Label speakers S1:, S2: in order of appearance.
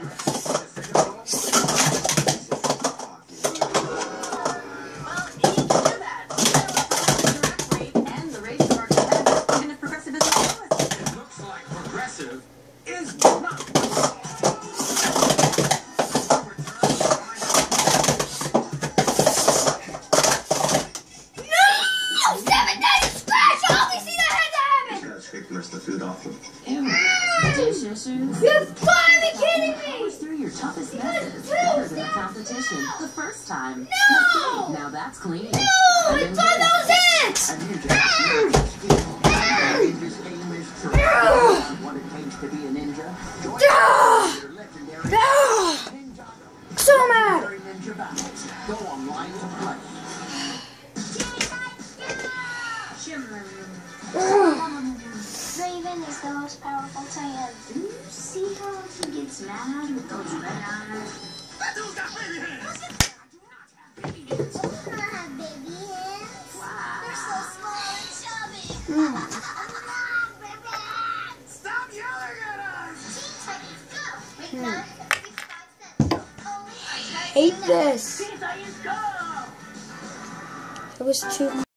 S1: The food off them.
S2: Ew. Dish issues?
S3: You've gotta be kidding me!
S2: Push through your toughest messes. Better than a competition. The first time.
S3: No!
S2: Now that's clean.
S3: No! It's on those hands!
S2: A ninja. This game is true. What it takes to be a ninja. Your legendary ninja.
S3: So mad!
S2: Ninja battles. Go online to play.
S4: Raven is the most powerful Saiyan.
S5: Do you see how he gets mad with those red eyes?
S4: That dude's got baby hands! I do not have baby hands.
S5: Wow.
S4: They're so small and chubby.
S5: Stop yelling at us!
S4: Teen Titans Go! Wait, 9, 6, 5, 7.
S3: Hate this.
S5: Teen Titans Go!
S3: It was too